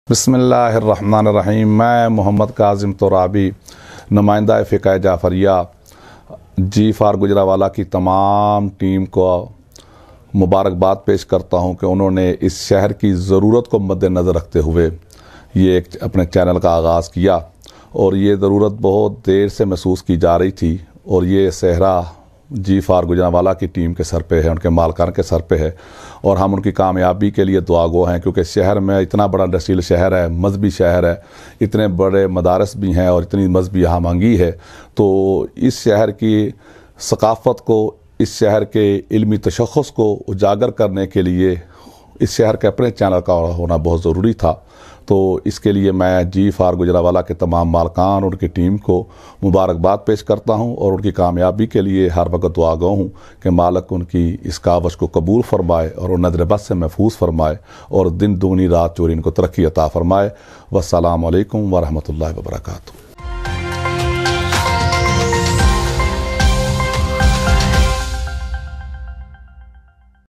बिस्मिल्लाहिर्रहमानिर्रहीम। मैं मोहम्मद काजिम तोराबी, नुमाइंदा फ़िक़्ह जाफ़रिया जी फार गुजरावाला की तमाम टीम को मुबारकबाद पेश करता हूं कि उन्होंने इस शहर की ज़रूरत को मद्देनज़र रखते हुए ये एक अपने चैनल का आगाज़ किया। और ये ज़रूरत बहुत देर से महसूस की जा रही थी और ये सहरा जी फार गुजरावाला की टीम के सर पे है, उनके मालकान के सर पे है और हम उनकी कामयाबी के लिए दुआगो हैं, क्योंकि शहर में इतना बड़ा इंडस्ट्रियल शहर है, मजहबी शहर है, इतने बड़े मदारस भी हैं और इतनी मजहबी यहाँ मंगी है। तो इस शहर की सकाफ़त को, इस शहर के इल्मी तशख़्ख़ुस को उजागर करने के लिए इस शहर के अपने चैनल का होना बहुत ज़रूरी था। तो इसके लिए मैं जी फार गुजरावाला के तमाम मालकान और उनकी टीम को मुबारकबाद पेश करता हूं और उनकी कामयाबी के लिए हर वक्त दुआगो हूं कि मालिक उनकी इस कावश को कबूल फरमाए और उन नज़र बद से महफूज फरमाए और दिन दूनी रात चोरी इनको तरक्की अता फरमाए। वस्सलामु अलैकुम वरहमतुल्लाहि वबरकातुहू।